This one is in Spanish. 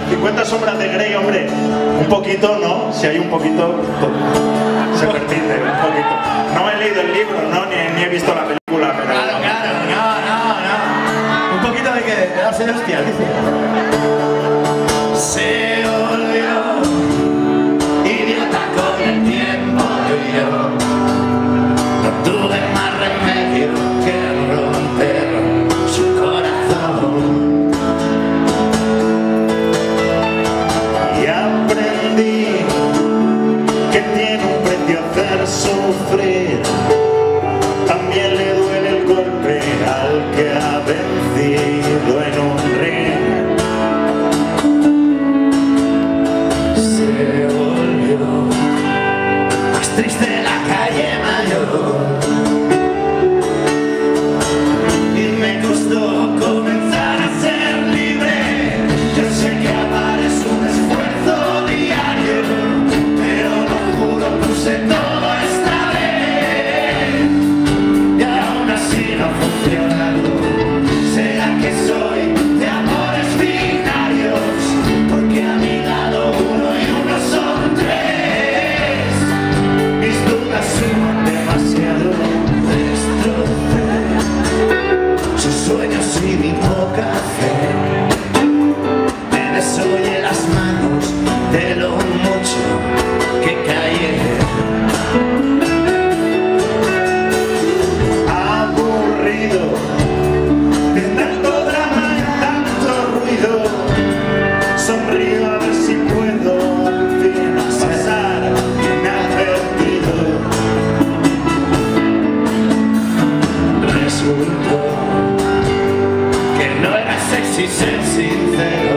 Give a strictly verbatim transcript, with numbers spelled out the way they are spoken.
cincuenta sombras de Grey, hombre, un poquito, ¿no? Si hay un poquito, se permite, un poquito. No he leído el libro, ¿no? Ni, ni he visto la película, pero... Claro, claro, no, no, no. Un poquito de que de darse de hostia, dice. Se olvidó, idiota con el tiempo y yo. No tuve más remedio que romper su corazón. Y aprendí que tiene un precio hacer sufrir. También le duele el golpe al que ha vencido en un ring. Se volvió más triste la calle mayor. Y me costó comenzar a ser libre. Yo sé que amar es un esfuerzo diario, pero lo juro, puse todo esta vez y aún así no ha funcionado. ¿Será que soy de amores binarios? Porque a mi lado uno y uno son tres. Mis dudas suman demasiado. Destrocé sus sueños y mi poca fe. Me desoye las manos de lo mucho que callé. Aburrido de tanto drama y tanto ruido, sonrío a ver si puedo al fin pasar inadvertido. Resultó que no era sexy ser sincero.